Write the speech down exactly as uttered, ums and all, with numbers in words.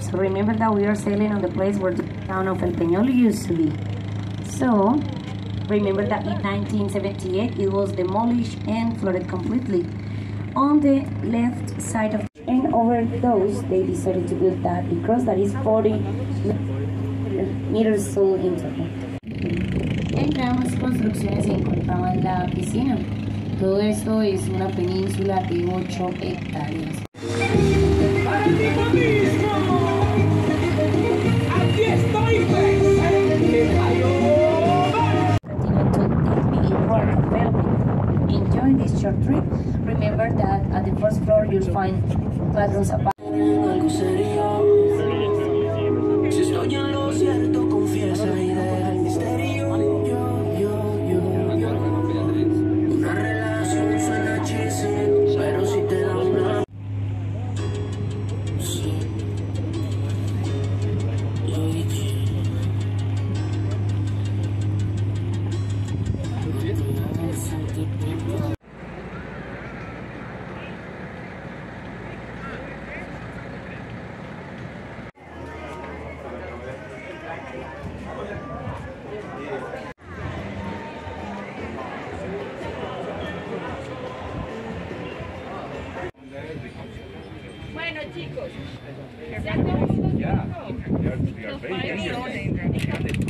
So remember that we are sailing on the place where the town of El Peñol used to be. So remember that in nineteen seventy-eight it was demolished and flooded completely. On the left side of and over those they decided to build that because that is forty meters tall in total. Entre ambas construcciones se encontraba la piscina. Todo esto es una península de ocho hectáreas. ¡Aquí estoy presente! Enjoy this short trip. Remember that at the first floor you'll find classrooms apart. Si estoy en lo cierto, confiesa y deja el misterio. Yo, yo, yo, yo. Una relación suena cheesy, pero si te da una. Sí. Bueno, chicos, ya estamos.